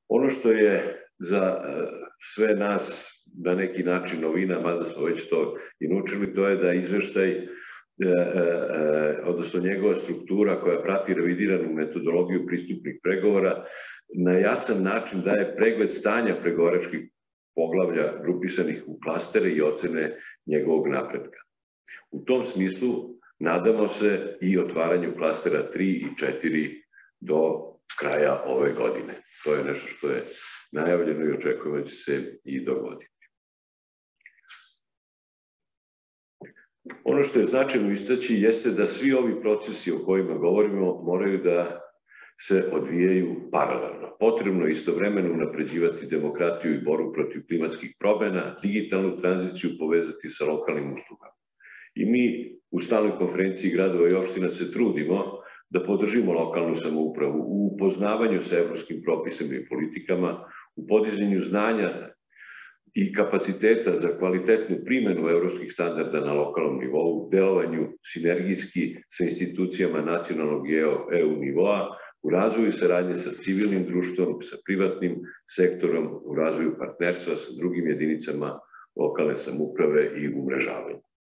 Ono što je za sve nas na neki način novina, mada smo već to i naučili, to je da izveštaj, odnosno njegova struktura koja prati revidiranu metodologiju pristupnih pregovora, na jasan način daje pregled stanja pregovaračkih poglavlja grupisanih u klastere i ocene njegovog napretka. U tom smislu nadamo se i otvaranju klastera 3 i 4 do kraja ove godine. To je nešto što je najavljeno i očekujemo da će se i dogoditi. Ono što je značajno istaći jeste da svi ovi procesi o kojima govorimo moraju da se odvijaju paralelno. Potrebno je istovremeno unapređivati demokratiju i borbu protiv klimatskih promena, digitalnu tranziciju povezati sa lokalnim uslugama. I mi u stalnoj konferenciji gradova i opština se trudimo da podržimo lokalnu samoupravu u upoznavanju sa evropskim propisima i politikama, u podizanju znanja i kapaciteta za kvalitetnu primenu evropskih standarda na lokalnom nivou, delovanju sinergijski sa institucijama nacionalnog i EU nivoa, u razvoju saradnje sa civilnim društvom, sa privatnim sektorom, u razvoju partnerstva sa drugim jedinicama lokalne samouprave i umrežavanju.